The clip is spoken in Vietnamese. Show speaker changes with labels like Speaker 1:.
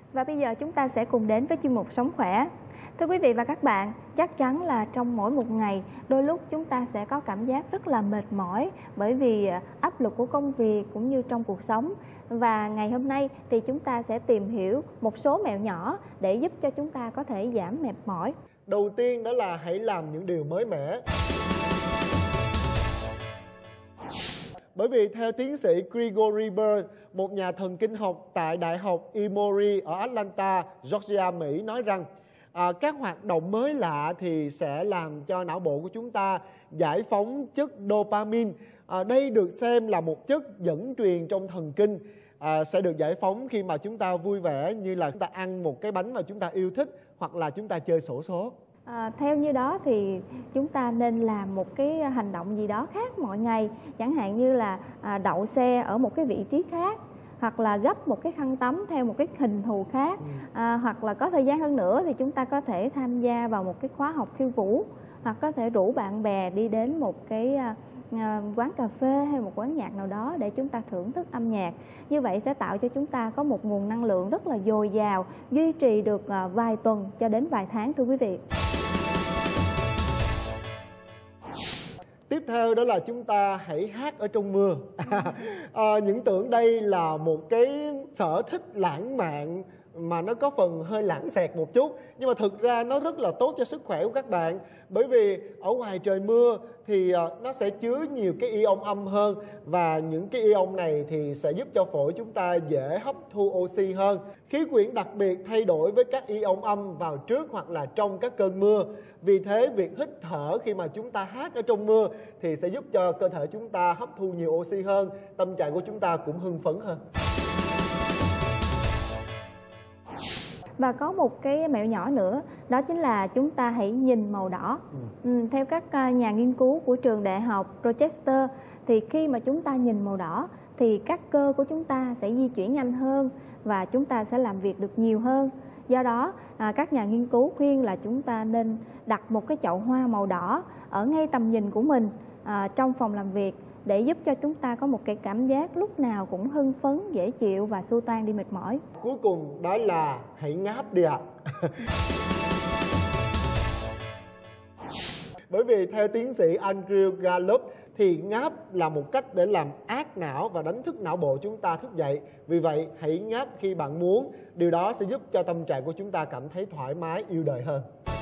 Speaker 1: Và bây giờ chúng ta sẽ cùng đến với chuyên mục Sống Khỏe. Thưa quý vị và các bạn, chắc chắn là trong mỗi một ngày, đôi lúc chúng ta sẽ có cảm giác rất là mệt mỏi bởi vì áp lực của công việc cũng như trong cuộc sống. Và ngày hôm nay thì chúng ta sẽ tìm hiểu một số mẹo nhỏ để giúp cho chúng ta có thể giảm mệt mỏi.
Speaker 2: Đầu tiên đó là hãy làm những điều mới mẻ. Bởi vì theo tiến sĩ Gregory Berg, một nhà thần kinh học tại Đại học Emory ở Atlanta, Georgia, Mỹ nói rằng các hoạt động mới lạ thì sẽ làm cho não bộ của chúng ta giải phóng chất dopamine. Đây được xem là một chất dẫn truyền trong thần kinh, sẽ được giải phóng khi mà chúng ta vui vẻ, như là chúng ta ăn một cái bánh mà chúng ta yêu thích hoặc là chúng ta chơi xổ số.
Speaker 1: Theo như đó thì chúng ta nên làm một cái hành động gì đó khác mọi ngày, chẳng hạn như là đậu xe ở một cái vị trí khác, hoặc là gấp một cái khăn tắm theo một cái hình thù khác, hoặc là có thời gian hơn nữa thì chúng ta có thể tham gia vào một cái khóa học khiêu vũ, hoặc có thể rủ bạn bè đi đến một cái quán cà phê hay một quán nhạc nào đó để chúng ta thưởng thức âm nhạc. Như vậy sẽ tạo cho chúng ta có một nguồn năng lượng rất là dồi dào, duy trì được vài tuần cho đến vài tháng, thưa quý vị.
Speaker 2: Tiếp theo đó là chúng ta hãy hát ở trong mưa. Những tưởng đây là một cái sở thích lãng mạn mà nó có phần hơi lãng xẹt một chút, nhưng mà thực ra nó rất là tốt cho sức khỏe của các bạn. Bởi vì ở ngoài trời mưa thì nó sẽ chứa nhiều cái ion âm hơn, và những cái ion này thì sẽ giúp cho phổi chúng ta dễ hấp thu oxy hơn. Khí quyển đặc biệt thay đổi với các ion âm vào trước hoặc là trong các cơn mưa. Vì thế việc hít thở khi mà chúng ta hát ở trong mưa thì sẽ giúp cho cơ thể chúng ta hấp thu nhiều oxy hơn, tâm trạng của chúng ta cũng hưng phấn hơn.
Speaker 1: Và có một cái mẹo nhỏ nữa, đó chính là chúng ta hãy nhìn màu đỏ. Theo các nhà nghiên cứu của trường đại học Rochester thì khi mà chúng ta nhìn màu đỏ thì các cơ của chúng ta sẽ di chuyển nhanh hơn và chúng ta sẽ làm việc được nhiều hơn. Do đó các nhà nghiên cứu khuyên là chúng ta nên đặt một cái chậu hoa màu đỏ ở ngay tầm nhìn của mình trong phòng làm việc, để giúp cho chúng ta có một cái cảm giác lúc nào cũng hưng phấn, dễ chịu và xua tan đi mệt mỏi.
Speaker 2: Cuối cùng đó là hãy ngáp đi ạ. Bởi vì theo tiến sĩ Andrew Gallup thì ngáp là một cách để làm ác não và đánh thức não bộ chúng ta thức dậy. Vì vậy hãy ngáp khi bạn muốn, điều đó sẽ giúp cho tâm trạng của chúng ta cảm thấy thoải mái, yêu đời hơn.